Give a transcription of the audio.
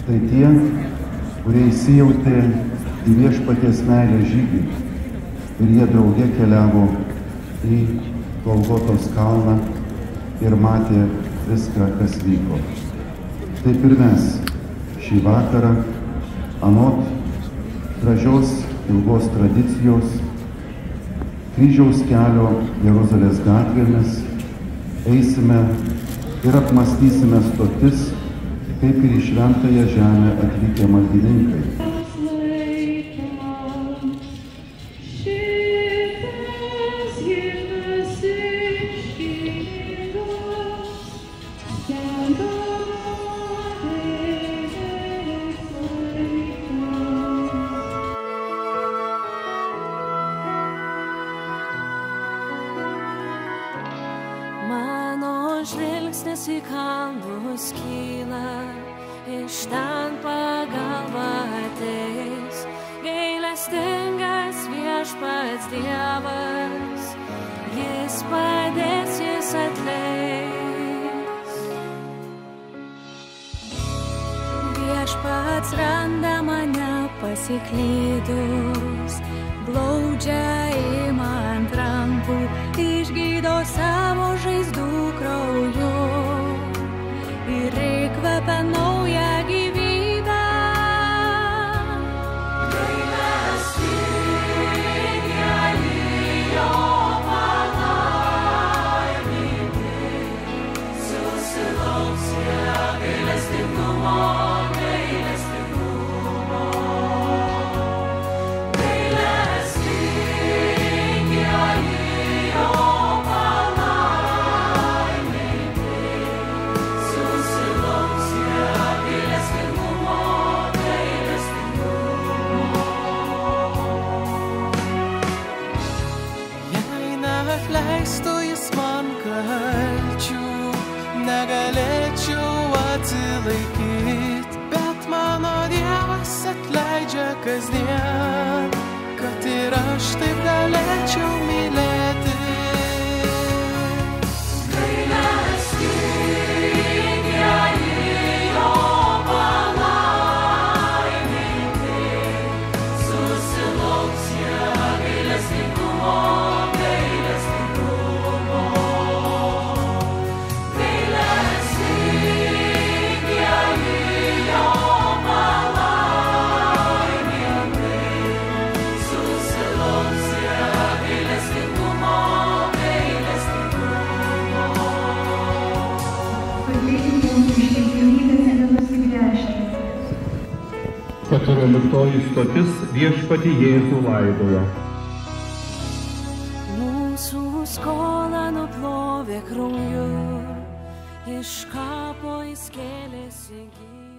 Tai tie, kurie įsijautė į Viešpaties meilės žygį ir jie drauge keliavo į Golgotos kalną ir matė viską, kas vyko. Taip ir mes šį vakarą, anot gražios ilgos tradicijos, kryžiaus kelio Jeruzalės gatvėmis eisime ir apmąstysime stotis, kaip ir į šventąją žemę atvykę maldininkai. Mano žvilgsnis į kalnus kyla, iš ten pagalba ateis. Gailestingas Viešpats Dievas, jis padės, jis atleis. Viešpats randa mane pasiklydus, glaudžia ima ant rankų, išgydo savo žaizdų krauju ir įkvepia naują gyvybę. Gailestingieji jo palaiminti, susilauks jie gailestingumo. Atleistų jis man kalčių, negalėčiau atsilaikyti, bet mano Dievas atleidžia kasdien, kad ir aš taip galėčiau mylėti. Gailestingieji jo palaiminti, susilauks jie gailestingumo. Keturioliktoji stotis Viešpatį Jėzų laidojo. Mūsų skolą nuplovė krauju, iš kapo jis kėlėsi gyvas.